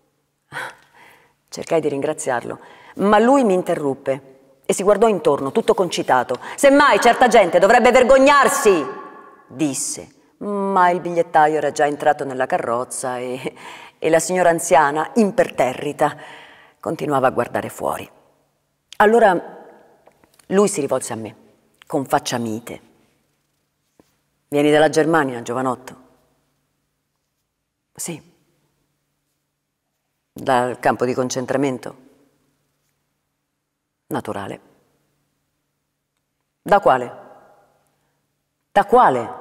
Cercai di ringraziarlo, ma lui mi interruppe e si guardò intorno, tutto concitato. «Semmai certa gente dovrebbe vergognarsi», disse. Ma il bigliettaio era già entrato nella carrozza e, e la signora anziana, imperterrita, continuava a guardare fuori. Allora lui si rivolse a me, con faccia mite. «Vieni dalla Germania, giovanotto?» «Sì». «Dal campo di concentramento?» «Naturale». «Da quale?» «Da quale?»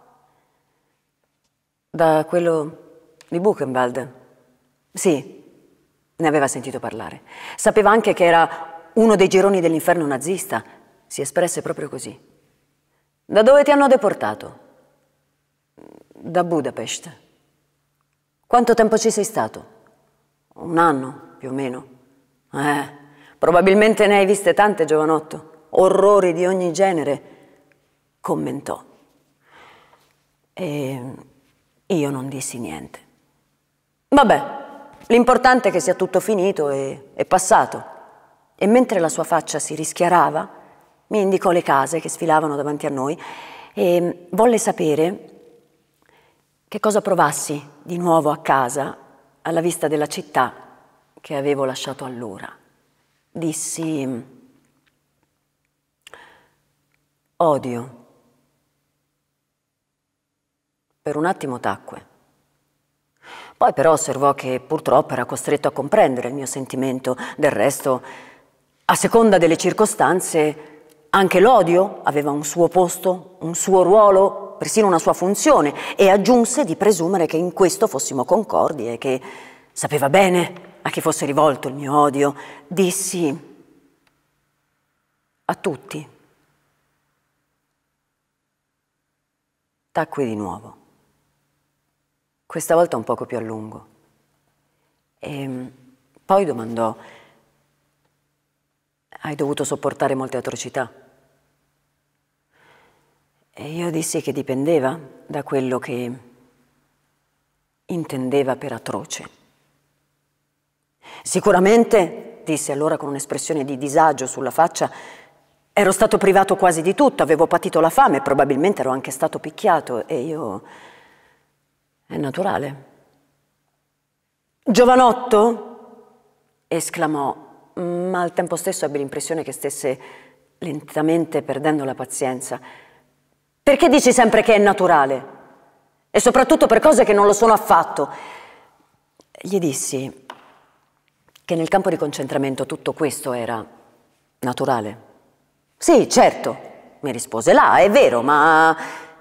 «Da quello di Buchenwald». «Sì, ne aveva sentito parlare. Sapeva anche che era uno dei gironi dell'inferno nazista. Si espresse proprio così». «Da dove ti hanno deportato?» «Da Budapest». «Quanto tempo ci sei stato?» «Un anno, più o meno». «Eh, probabilmente ne hai viste tante, giovanotto. Orrori di ogni genere», commentò. E io non dissi niente. «Vabbè, l'importante è che sia tutto finito e è passato». E mentre la sua faccia si rischiarava, mi indicò le case che sfilavano davanti a noi e volle sapere che cosa provassi di nuovo a casa alla vista della città che avevo lasciato allora. Dissi: «Odio». Per un attimo tacque. Poi però osservò che purtroppo era costretto a comprendere il mio sentimento. Del resto, a seconda delle circostanze, anche l'odio aveva un suo posto, un suo ruolo, persino una sua funzione, e aggiunse di presumere che in questo fossimo concordi e che sapeva bene a chi fosse rivolto il mio odio. Dissi: «A tutti». Tacqui di nuovo. Questa volta un poco più a lungo. E poi domandò: «Hai dovuto sopportare molte atrocità?» E io dissi che dipendeva da quello che intendeva per atroce. «Sicuramente», disse allora con un'espressione di disagio sulla faccia, «ero stato privato quasi di tutto, avevo patito la fame, probabilmente ero anche stato picchiato e io... è naturale». «Giovanotto?» esclamò, ma al tempo stesso ebbe l'impressione che stesse lentamente perdendo la pazienza. Perché dici sempre che è naturale? E soprattutto per cose che non lo sono affatto. Gli dissi che nel campo di concentramento tutto questo era naturale. Sì, certo, mi rispose, là, è vero, ma...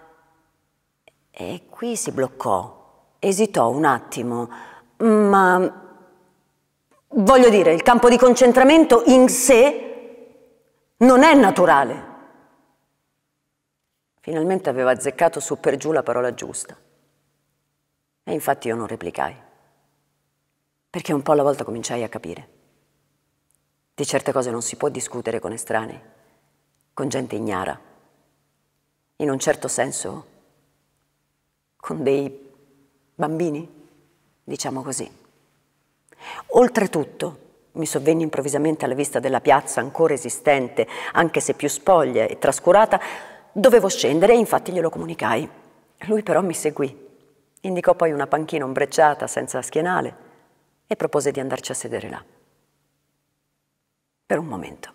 E qui si bloccò, esitò un attimo, ma... Voglio dire, il campo di concentramento in sé non è naturale. Finalmente aveva azzeccato su per giù la parola giusta. E infatti io non replicai, perché un po' alla volta cominciai a capire. Di certe cose non si può discutere con estranei, con gente ignara. In un certo senso, con dei bambini, diciamo così. Oltretutto, mi sovvenni improvvisamente alla vista della piazza ancora esistente, anche se più spoglia e trascurata. Dovevo scendere e infatti glielo comunicai. Lui però mi seguì. Indicò poi una panchina ombreggiata senza schienale e propose di andarci a sedere là. Per un momento.